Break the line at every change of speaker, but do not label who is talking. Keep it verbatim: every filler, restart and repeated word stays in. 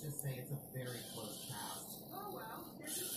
just say it's a very close pass.
Oh, well, this is